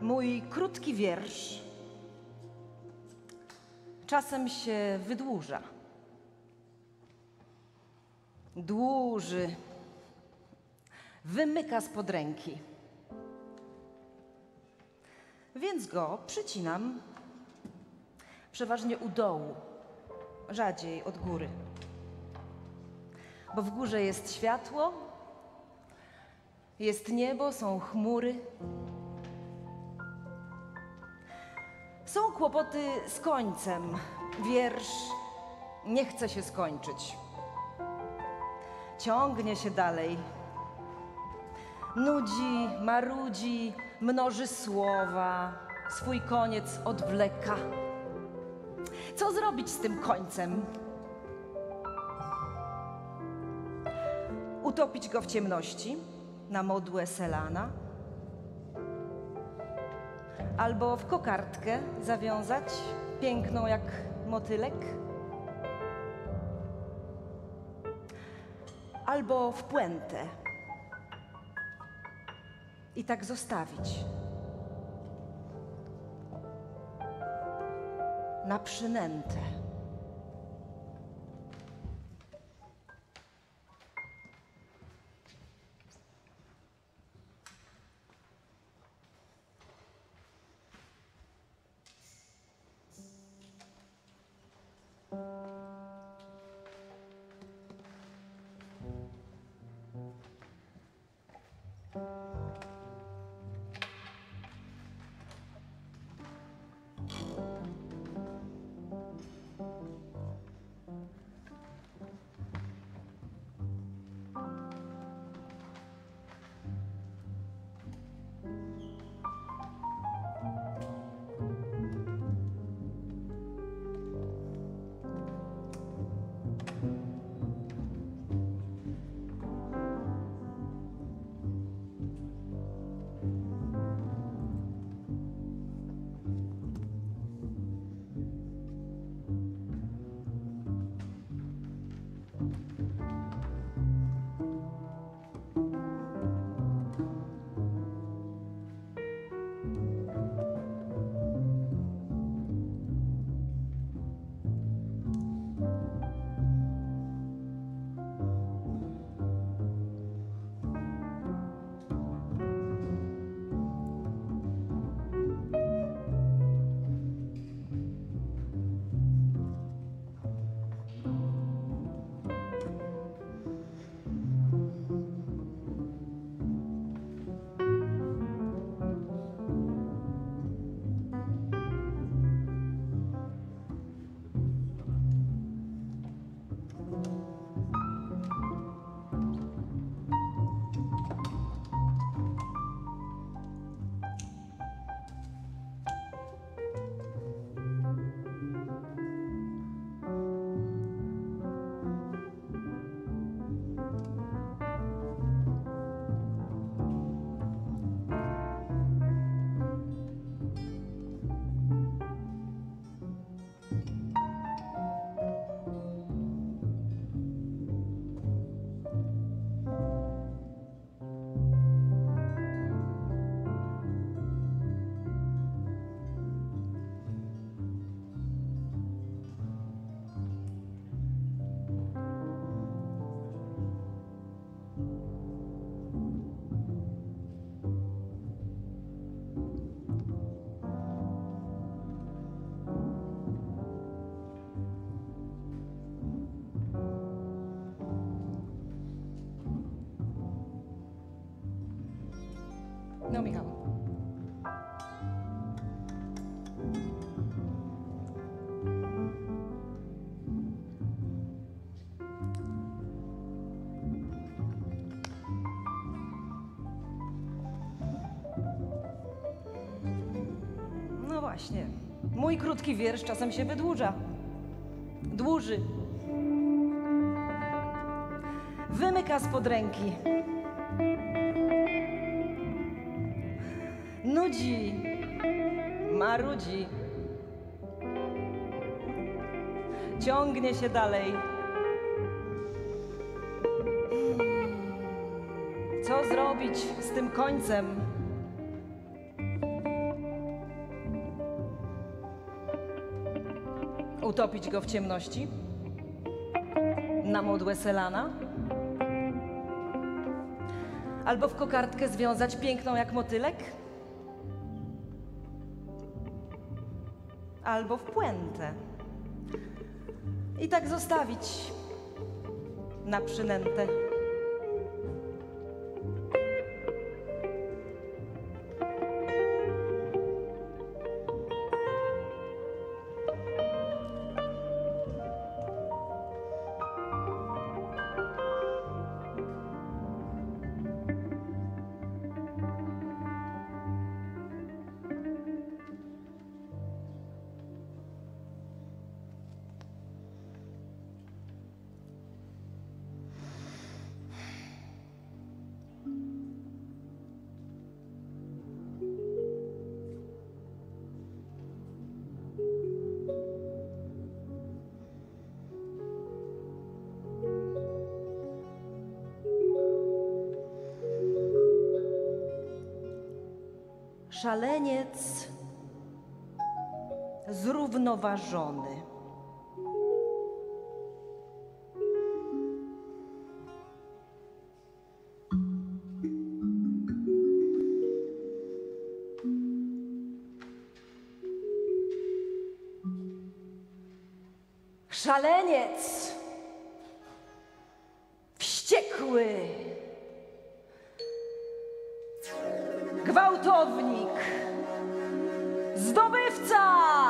Mój krótki wiersz czasem się wydłuża. Dłuży, wymyka spod ręki. Więc go przycinam przeważnie u dołu, rzadziej od góry. Bo w górze jest światło, jest niebo, są chmury. Są kłopoty z końcem. Wiersz nie chce się skończyć. Ciągnie się dalej. Nudzi, marudzi, mnoży słowa, swój koniec odwleka. Co zrobić z tym końcem? Utopić go w ciemności na modłę Selana? Albo w kokardkę zawiązać, piękną jak motylek? Albo w puentę i tak zostawić na przynętę. No, Michał. No właśnie. Mój krótki wiersz czasem się wydłuża. Dłuży. Wymyka spod ręki. Nudzi, marudzi, ciągnie się dalej. Co zrobić z tym końcem? Utopić go w ciemności? Na modłę Selana? Albo w kokardkę związać piękną jak motylek? Albo w puentę. I tak zostawić na przynętę. Szaleniec zrównoważony. Szaleniec wściekły. Gwałtownik, zdobywca,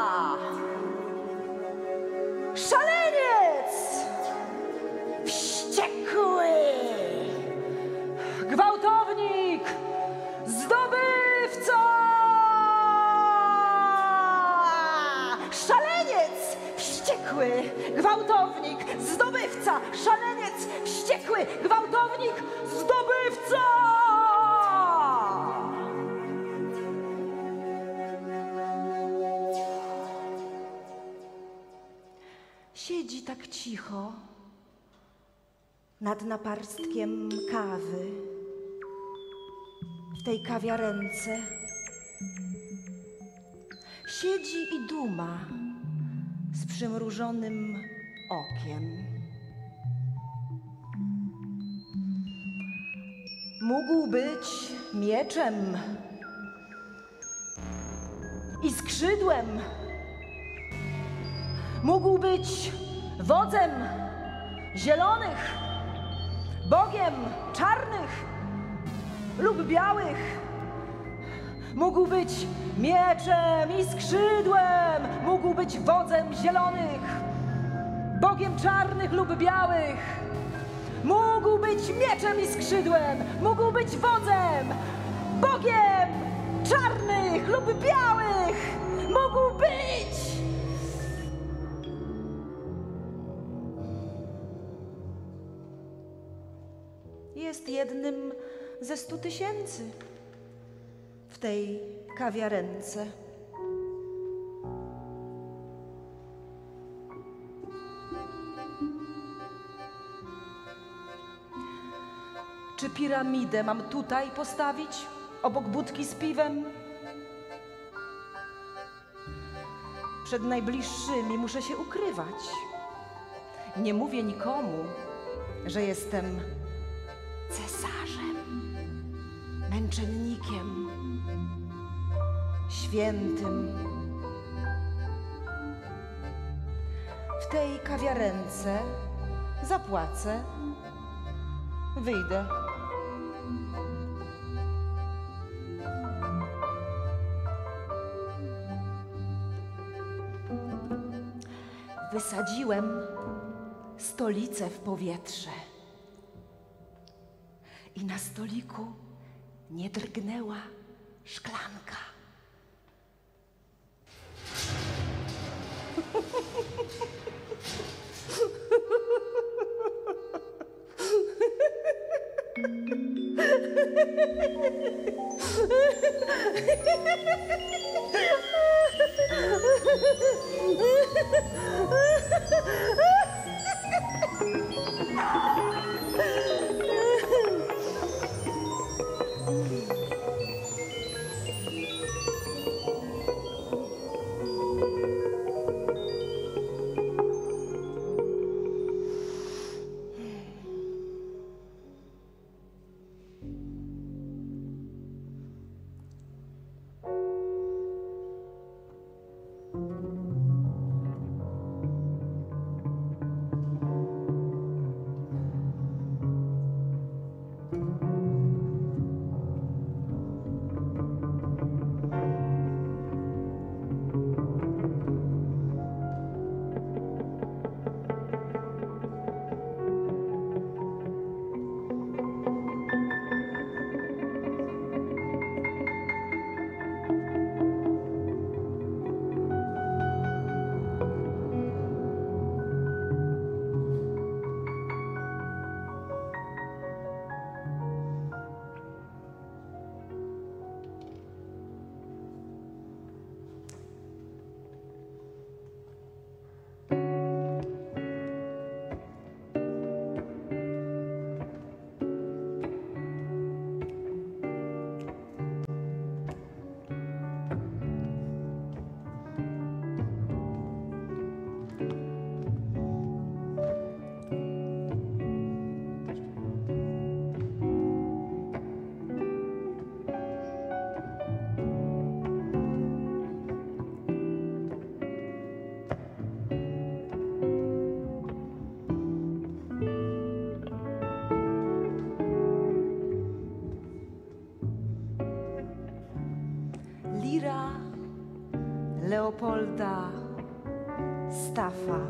szaleniec, wściekły, gwałtownik, zdobywca, szaleniec, wściekły, gwałtownik, zdobywca, szaleniec, wściekły, gwałtownik, zdobywca. Siedzi tak cicho nad naparstkiem kawy w tej kawiarence. Siedzi i duma z przymrużonym okiem. Mógł być mieczem i skrzydłem. Mógł być wodzem zielonych, bogiem czarnych lub białych. Mógł być mieczem i skrzydłem. Mógł być wodzem zielonych, bogiem czarnych lub białych. Mógł być mieczem i skrzydłem. Mógł być wodzem, bogiem czarnych lub białych. Mógł być. Jest jednym ze 100 000 w tej kawiarence. Czy piramidę mam tutaj postawić, obok budki z piwem? Przed najbliższymi muszę się ukrywać. Nie mówię nikomu, że jestem cesarzem, męczennikiem, świętym. W tej kawiarence zapłacę, wyjdę. Wysadziłem stolicę w powietrze i na stoliku nie drgnęła szklanka. Staffa.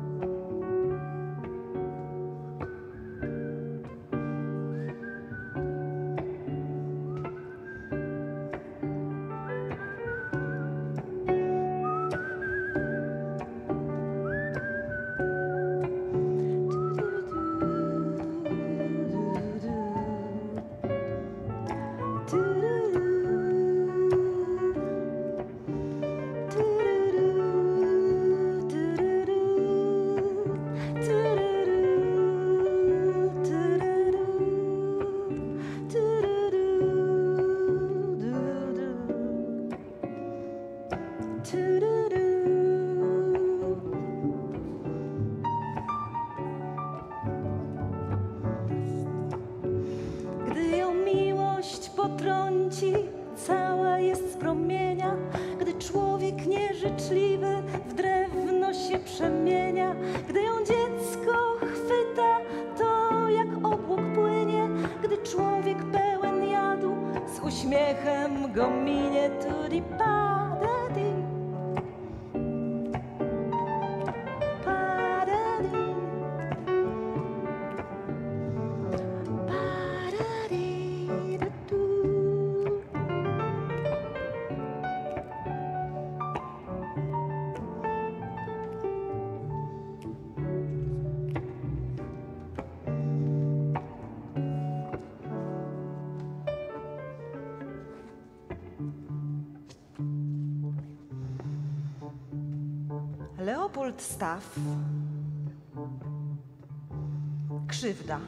Gdy ją miłość potrąci, cała jest z promienia. Gdy człowiek nieżyczliwy w drewno się przemienia. Gdy ją dziecko chwyta, to jak obłok płynie. Gdy człowiek pełen jadu z uśmiechem go minie. Tudi pa da di, pa da di, pa da di da du. Leopold Staff. Krzywda.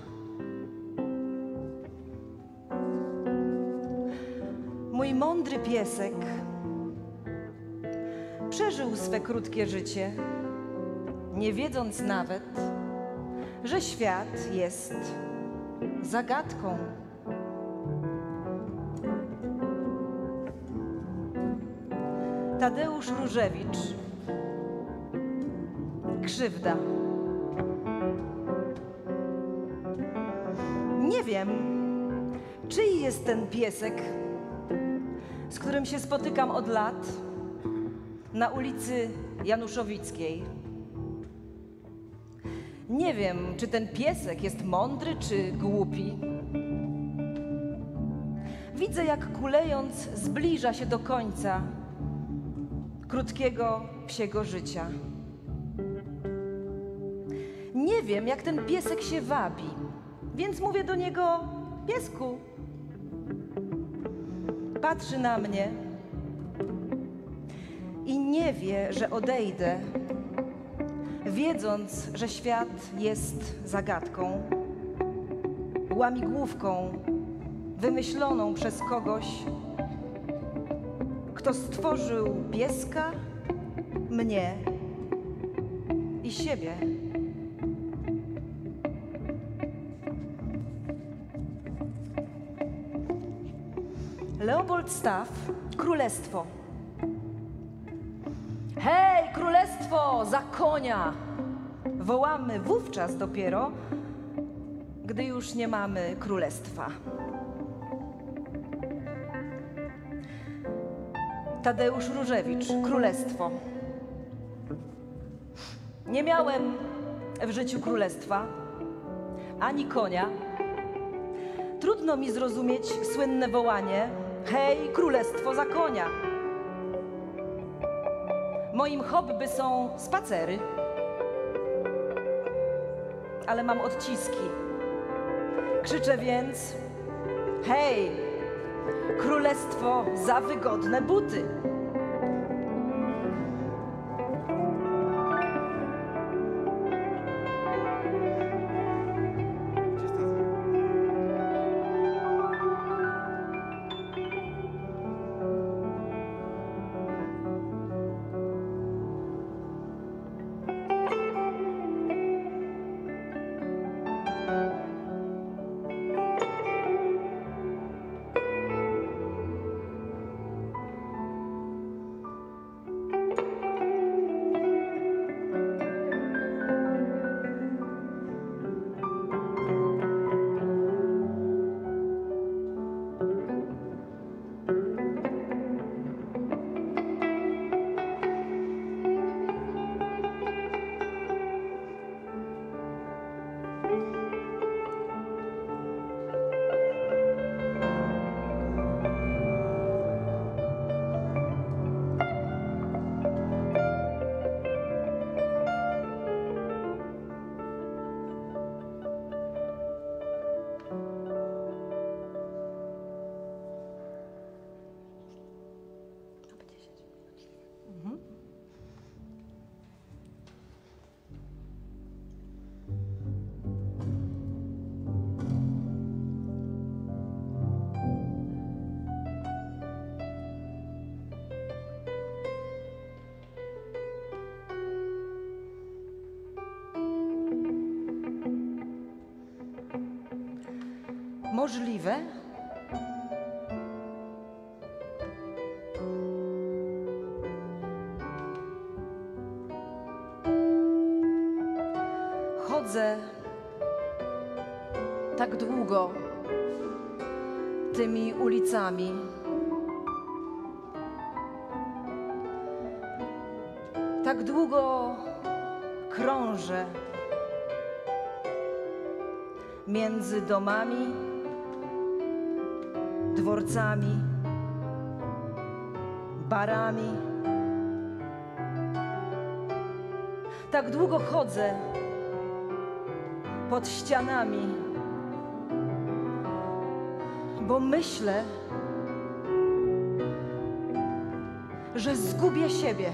Mój mądry piesek przeżył swe krótkie życie, nie wiedząc nawet, że świat jest zagadką. Tadeusz Różewicz. Krzywda. Nie wiem, czyj jest ten piesek, z którym się spotykam od lat na ulicy Januszowickiej. Nie wiem, czy ten piesek jest mądry czy głupi. Widzę, jak kulejąc zbliża się do końca krótkiego psiego życia. Nie wiem, jak ten piesek się wabi, więc mówię do niego: piesku. Patrzy na mnie i nie wie, że odejdę, wiedząc, że świat jest zagadką, łamigłówką wymyśloną przez kogoś, kto stworzył pieska, mnie i siebie. Leopold Staff. Królestwo. Hej, królestwo, za konia! Wołamy wówczas dopiero, gdy już nie mamy królestwa. Tadeusz Różewicz. Królestwo. Nie miałem w życiu królestwa, ani konia. Trudno mi zrozumieć słynne wołanie: hej, królestwo, za konia! Moim hobby są spacery, ale mam odciski. Krzyczę więc: hej, królestwo, za wygodne buty! możliwe? Chodzę tak długo tymi ulicami. Tak długo krążę między domami, dworcami, barami. Tak długo chodzę pod ścianami, bo myślę, że zgubię siebie.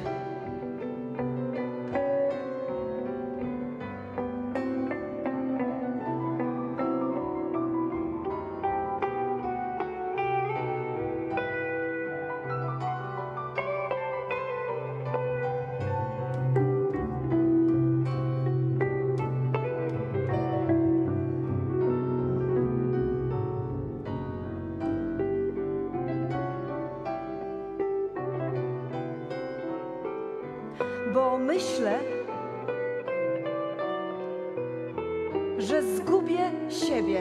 Bo myślę, że zgubię siebie.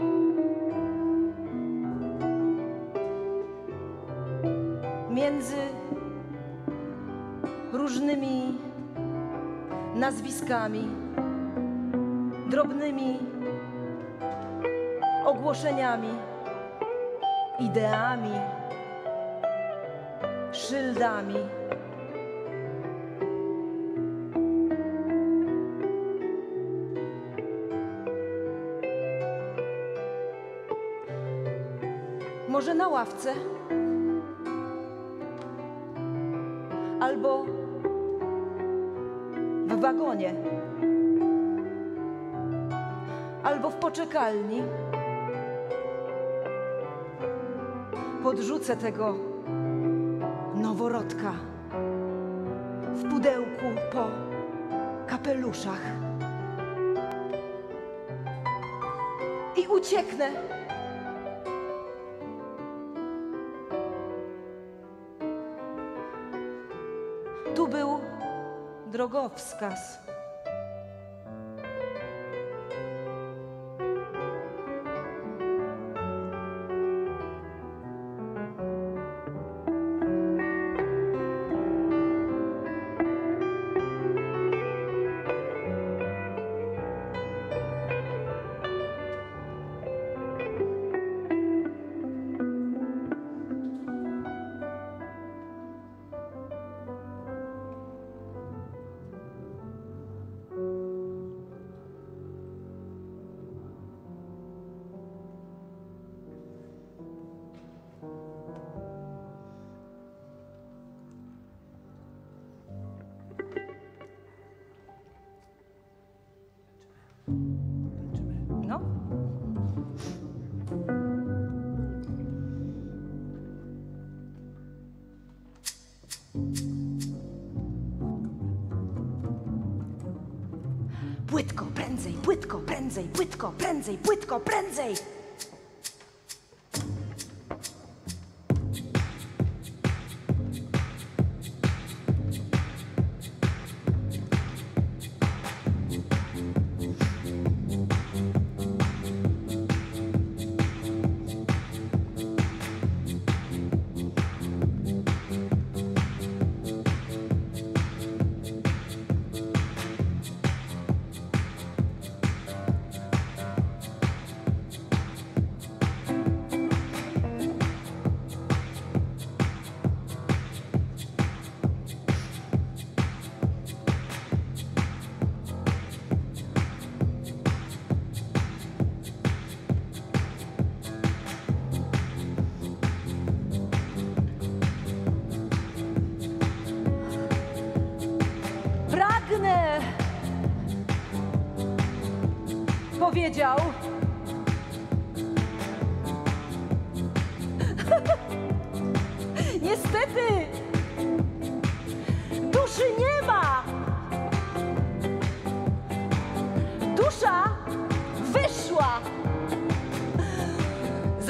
Między różnymi nazwiskami, drobnymi ogłoszeniami, ideami, szyldami. Może na ławce, albo w wagonie, albo w poczekalni. Podrzucę tego noworodka w pudełku po kapeluszach i ucieknę. Tu był drogowskaz. No. Płytko, prędzej, płytko, prędzej, płytko, prędzej, płytko, prędzej. Pragnę, powiedział. Niestety, duszy nie ma. Dusza wyszła.